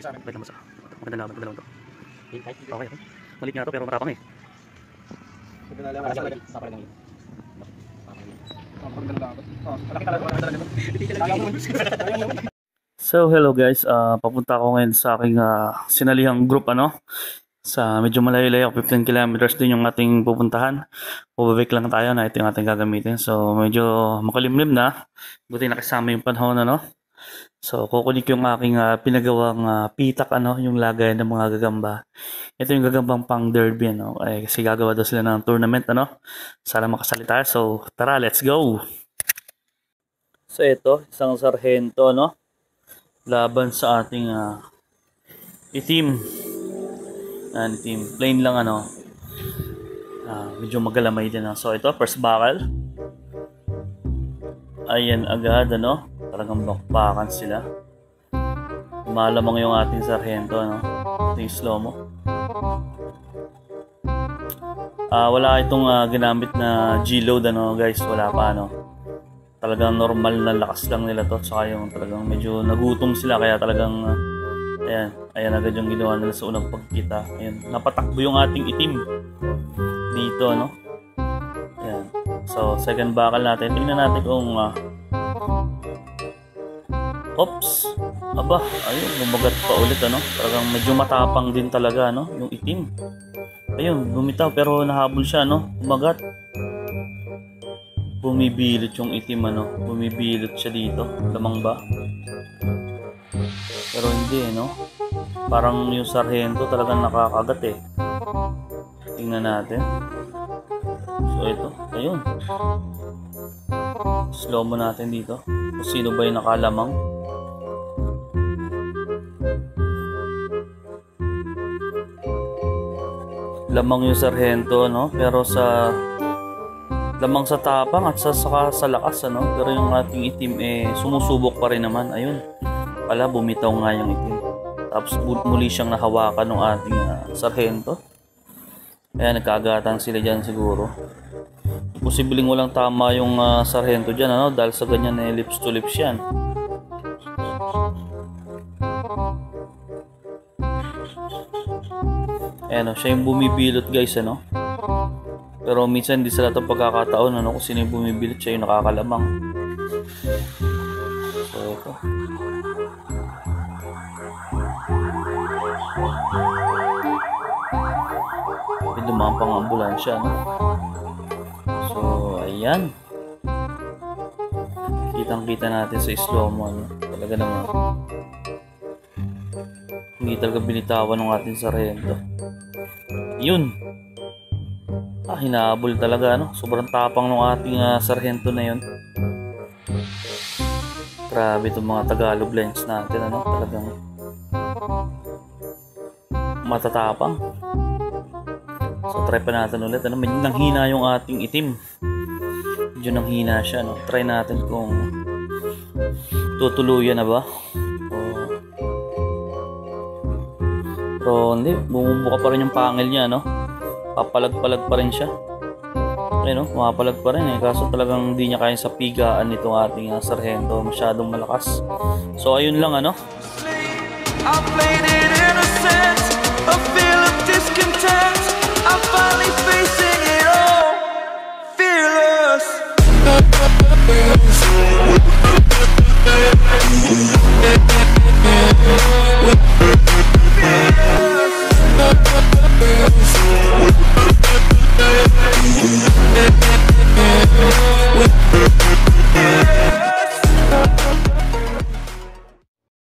Wait lang, magandang laban, magandang to. Okay. Malit nga to pero matapang eh. So hello guys, papunta ako ngayon sa aking sinalihang group sa medyo malayo-layo, 15 kilometers din yung ating pupuntahan. Pababik lang tayo na ito yung ating gagamitin. So medyo makalimlim na, buti nakasama yung panahon So kukunin ko yung aking pinagawang pitak yung lagay ng mga gagamba. Ito yung gagambang pang derby kasi gagawa daw sila ng tournament Sana makasali tayo. So tara, let's go. So ito, isang sarhento laban sa ating itim. Team plain lang medyo magalamay din So ito, first bakal. Ayan agad talagang bakbakan sila. Malamang yung ating sarhento Ito yung slow mo. Wala itong ginamit na G-load guys, wala pa Talagang normal na lakas lang nila to. Saka yung talagang medyo nagutom sila kaya talagang ayan agad yung ginawa nila sa unang pagkita. Ayan, napatakbo yung ating itim dito Ayan. So second bakal natin. Tingnan natin kung oops. Aba, ayun, bumagat pa ulit Talagang medyo matapang din talaga yung itim. Ayun, bumitaw pero nahabol siya bumagat. Bumibilot yung itim bumibilot siya dito. Lamang ba? Pero hindi Parang yung sarhento talagang nakakagat Tingnan natin. So ito, ayun. Slow mo natin dito. Kung sino ba yung nakalamang. Lamang yung sarhento pero lamang sa tapang at saka sa lakas pero yung ating itim sumusubok pa rin naman. Ayun. Pala bumitaw nga yung itim. Tapos muli siyang nahawakan ng ating sarhento. Kaya nagkagatan sila dyan siguro. Posibleng walang tama yung sarhento dyan dahil sa ganyan lips to lips yan. Ayan siya yung bumibilot guys Pero minsan hindi sila itong pagkakataon kung sino yung bumibilot, siya yung nakakalamang. So ito. Dumaan pang ambulansya So ayan, kitang kita natin sa slow mo talaga naman hindi talaga binitawan ng ating sarhento. Yun, hinahabol talaga sobrang tapang ng ating sarhento na yun. Grabe itong mga Tagalog lens natin talagang matatapang. So try pa natin ulit medyo nanghina yung ating itim. Medyo nanghina siya Try natin kung tutuluyan na ba. Pero hindi, bumubuka pa rin yung pangil niya papalag-palag pa rin siya. Ayun mapapalag pa rin kaso talagang hindi niya kaya sa pigaan nitong ating sarhento, masyadong malakas. So ayun lang I played it innocent, a feel of discontent. I'm finally facing it all, fearless.